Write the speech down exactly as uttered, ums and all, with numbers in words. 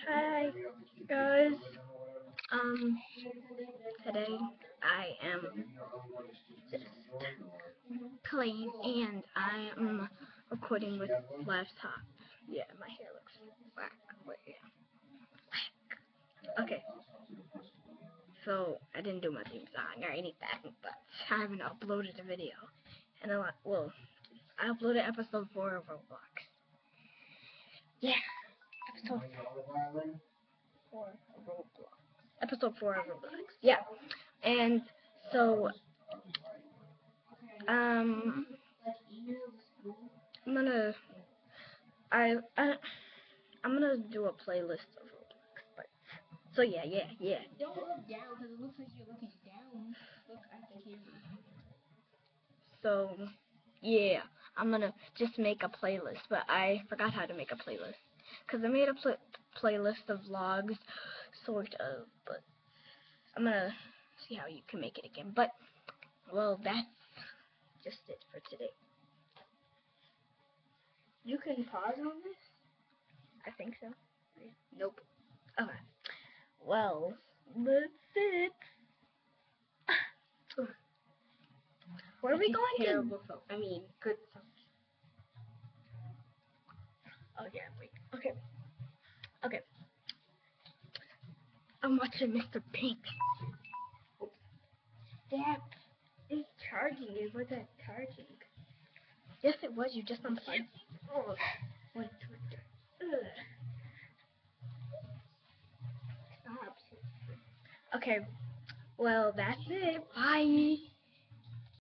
Hi guys. Um, today I am just playing and I am recording with laptop. Yeah, my hair looks whack. Wait, yeah. Okay, so I didn't do my theme song or anything, but I haven't uploaded a video. And I wa- well, I uploaded episode four of Roblox. Yeah, episode four of Roblox. Episode four of Roblox. Yeah, and so um. I'm gonna I, I I'm gonna do a playlist of Roblox. But so yeah, yeah, yeah. Don't look down because it looks like you're looking down. Look at the camera. So yeah, I'm gonna just make a playlist, but I forgot how to make a playlist because I made a pl playlist of vlogs, sort of. But I'm gonna see how you can make it again. But well, that's just it for today. You can pause on this. I think so. Nope. Okay. Well, that's it. Where are we going to? Terrible phone. I mean, good phone. Oh yeah, wait. Okay. Okay. I'm watching Mister Pink. That is charging. It wasn't charging. Yes, it was. You just unplugged. Oh, wait, wait. Ugh. Stop. Okay. Well, that's it. Bye.